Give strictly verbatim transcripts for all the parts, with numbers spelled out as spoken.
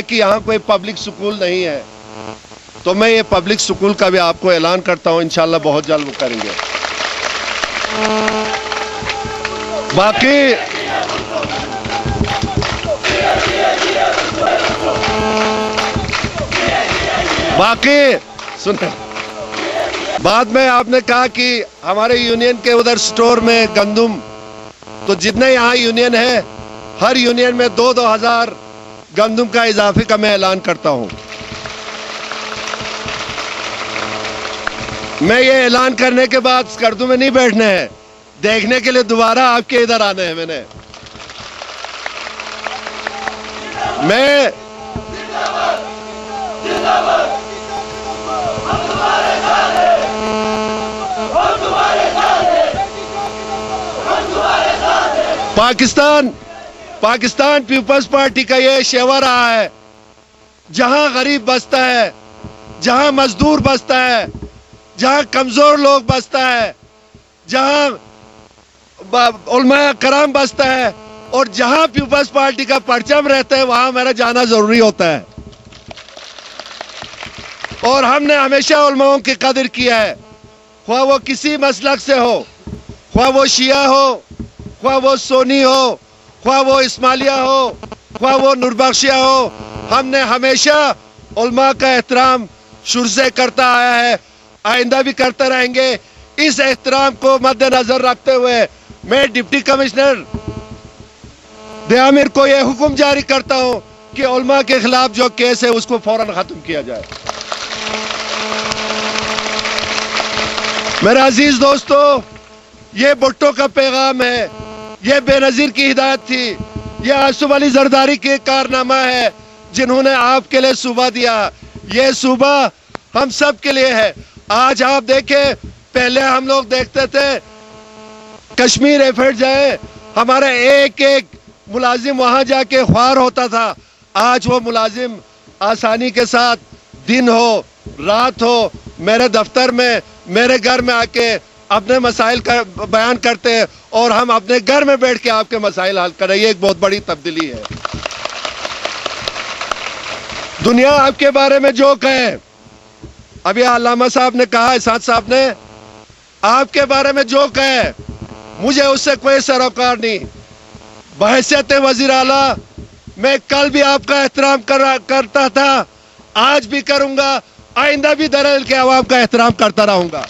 कि यहाँ कोई पब्लिक स्कूल नहीं है, तो मैं ये पब्लिक स्कूल का भी आपको ऐलान करता हूँ, इंशाल्लाह बहुत जल्द वो करेंगे। बाकी बाकी सुने, बाद में आपने कहा कि हमारे यूनियन के उधर स्टोर में गंदम, तो जितने यहाँ यूनियन है हर यूनियन में दो दो हजार गंदम का इजाफे का मैं ऐलान करता हूँ। मैं ये ऐलान करने के बाद स्कर्दू में नहीं बैठने हैं, देखने के लिए दोबारा आपके इधर आने हैं। मैंने मैं पाकिस्तान पाकिस्तान पीपल्स पार्टी का ये शेवा रहा है, जहां गरीब बसता है, जहां मजदूर बसता है, जहां कमजोर लोग बसता है, जहां उलमा कराम बसता है, और जहां पीपल्स पार्टी का परचम रहता है वहां मेरा जाना जरूरी होता है। और हमने हमेशा उलमाओं की कदर किया है, ख्वाह वो किसी मसलक से हो, ख्वाह वो शिया हो, ख्वाह वो सोनी हो, ख्वाह वो इस्माइलिया हो, ख्वाह वो नूरबख्शिया हो, हमने हमेशा उलमा का एहतराम शुरू से करता आया है, आइंदा भी करते रहेंगे। इस एहतराम को मद्देनजर रखते हुए मैं डिप्टी कमिश्नर दयामिर को यह हुक्म जारी करता हूं कि उलमा के खिलाफ जो केस है उसको फौरन खत्म किया जाए। मेरे अजीज दोस्तों, ये भुट्टो का पैगाम है, ये बेनजीर की हिदायत थी, ये आसिफ अली जरदारी के कारनामा है जिन्होंने आपके लिए सूबा दिया। ये सूबा हम सब के लिए है। आज आप देखें, पहले हम लोग देखते थे कश्मीर एफर्ट जाए, हमारा एक एक मुलाजिम वहां जाके ख्वार होता था। आज वो मुलाजिम आसानी के साथ दिन हो रात हो मेरे दफ्तर में, मेरे घर में आके अपने मसाइल का बयान करते हैं, और हम अपने घर में बैठ के आपके मसाइल हल कर रहे हैं। ये एक बहुत बड़ी तब्दीली है। दुनिया आपके बारे में जो कहे, अभी अल्लामा साहब ने कहा, इसाद साहब ने, आपके बारे में जो कहे मुझे उससे कोई सरोकार नहीं। बहैसियत वजीर आला मैं कल भी आपका एहतराम कर, करता था, आज भी करूंगा, आइंदा भी दरअसल के अवाम का एहतराम करता रहूंगा।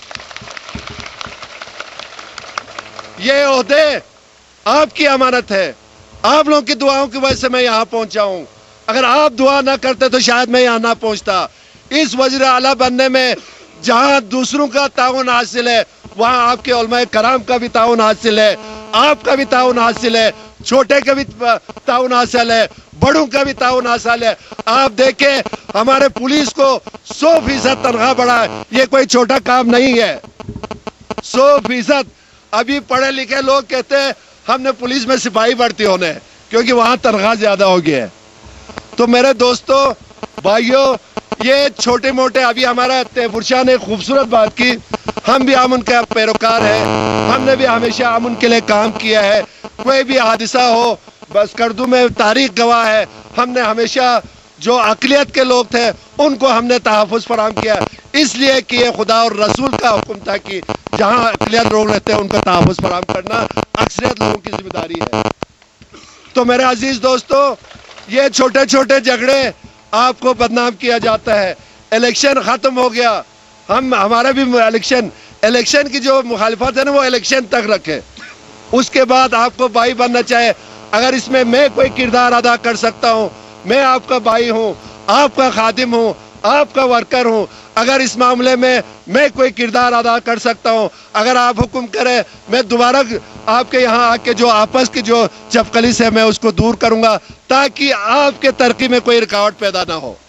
ये ओहदे आपकी अमानत है, आप लोगों की दुआओं की वजह से मैं यहाँ पहुंचा हूं। अगर आप दुआ ना करते तो शायद मैं यहाँ ना पहुंचता। इस वज़ीर आला बनने में जहां दूसरों का ताउन हासिल है, वहां आपके उलमाए कराम का भी ताउन हासिल है, आपका भी ताउन हासिल है, छोटे का भी ताउन हासिल है, बड़ों का भी ताउन हासिल है। आप देखें, हमारे पुलिस को सौ फीसद तनख्वाह बढ़ा है, ये कोई छोटा काम नहीं है। सौ फीसद अभी पढ़े लिखे लोग कहते हैं हमने पुलिस में सिपाही भर्ती होने हैं, क्योंकि वहां तनख्वाह ज्यादा हो गई है। तो मेरे दोस्तों भाइयों, ये छोटे मोटे, अभी हमारा तैफुर ने खूबसूरत बात की, हम भी अमन का पैरोकार है, हमने भी हमेशा अमन के लिए काम किया है। कोई भी हादसा हो, बस करदू में तारीख गवाह है, हमने हमेशा जो अक़लियत के लोग थे उनको हमने तहफ़्फ़ुज़ फराहम किया, इसलिए कि ये खुदा और रसूल का हुक्म था कि जहां अक़लियत लोग रहते हैं उनका तहफ़्फ़ुज़ फराहम करना अक्सरियत लोगों की जिम्मेदारी है। तो मेरे अजीज दोस्तों, ये छोटे छोटे झगड़े आपको बदनाम किया जाता है। इलेक्शन खत्म हो गया, हम हमारा भी इलेक्शन इलेक्शन की जो मुखालिफत है ना वो इलेक्शन तक रखे, उसके बाद आपको भाई बनना चाहे। अगर इसमें मैं कोई किरदार अदा कर सकता हूँ, मैं आपका भाई हूँ, आपका खादिम हूँ, आपका वर्कर हूँ। अगर इस मामले में मैं कोई किरदार अदा कर सकता हूँ, अगर आप हुक्म करें, मैं दोबारा आपके यहाँ आके जो आपस की जो चपकलिस है मैं उसको दूर करूंगा, ताकि आपके तरक्की में कोई रुकावट पैदा ना हो।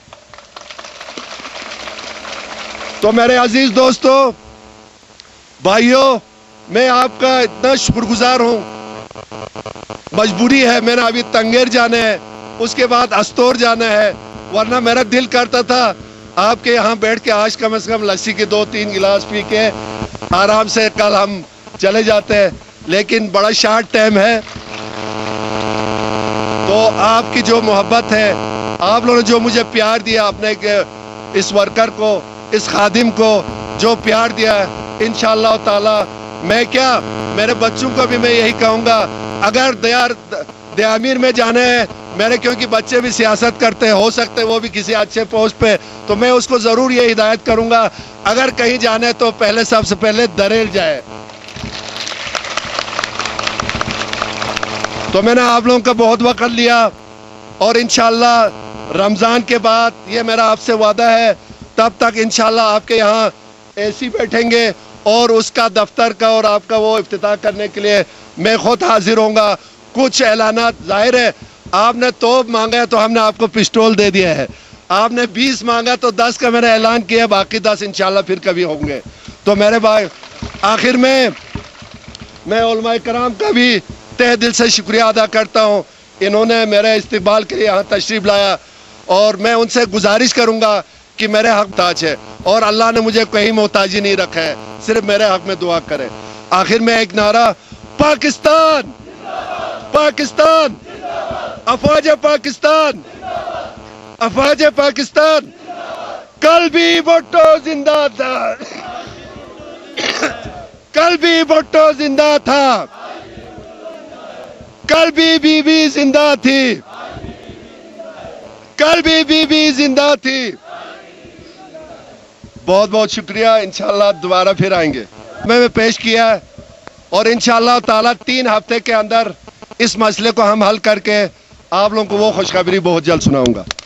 तो मेरे अजीज दोस्तों भाइयों, मैं आपका इतना शुक्रगुजार हूँ। मजबूरी है, मैंने अभी तंगेर जाना है, उसके बाद अस्तोर जाना है, वरना मेरा दिल करता था आपके यहाँ बैठ के आज कम से कम लस्सी के दो तीन गिलास पी के आराम से कल हम चले जाते हैं, लेकिन बड़ा शार्ट टाइम है। तो आपकी जो मोहब्बत है, آپ لوگوں نے جو مجھے پیار دیا اپنے اس ورکر کو، اس خادم کو جو پیار دیا ہے، انشاءاللہ تعالی میں کیا میرے بچوں کو بھی میں یہی کہوں گا، اگر دیار دیامیر میں جانے ہیں میرے، کیونکہ بچے بھی سیاست کرتے ہیں، ہو سکتے ہیں وہ بھی کسی اچھے پوسٹ پہ، تو میں اس کو ضرور یہ ہدایت کروں گا اگر کہیں جانے تو پہلے سب سے پہلے دریل جائے۔ تو میں نے آپ لوگوں کا بہت وقت لیا، اور انشاءاللہ رمضان کے بعد یہ میرا آپ سے وعدہ ہے، تب تک انشاءاللہ آپ کے یہاں اے سی بیٹھیں گے، اور اس کا دفتر کا اور آپ کا وہ افتتاح کرنے کے لیے میں خود حاضر ہوں گا۔ کچھ اعلانات، ظاہر ہے آپ نے توپ مانگا ہے تو ہم نے آپ کو پسٹول دے دیا ہے، آپ نے بیس مانگا تو دس کا میں نے اعلان کیا، باقی دس انشاءاللہ پھر کبھی ہوں گے۔ تو میرے بھائی، آخر میں میں علماء کرام کا بھی تہ دل سے شکریہ ادا کرتا ہوں، انہوں نے میرے استقبال کے لیے یہاں تشریف لایا، اور میں ان سے گزارش کروں گا کہ میرے حق تاج ہے، اور اللہ نے مجھے کہیں محتاجی نہیں رکھا ہے، صرف میرے حق میں دعا کرے۔ آخر میں ایک نعرہ، پاکستان پاکستان افواج پاکستان افواج پاکستان، کل بھی بھٹو زندہ تھا، کل بھی بھٹو زندہ تھا، کل بھی بی بی زندہ تھی، کل بھی بی بی زندہ تھی۔ بہت بہت شکریہ، انشاءاللہ دوبارہ پھر آئیں گے۔ میں پیش کیا ہے، اور انشاءاللہ تعالیٰ تین ہفتے کے اندر اس مسئلے کو ہم حل کر کے آپ لوگوں کو وہ خوشخبری بہت جلد سناؤں گا۔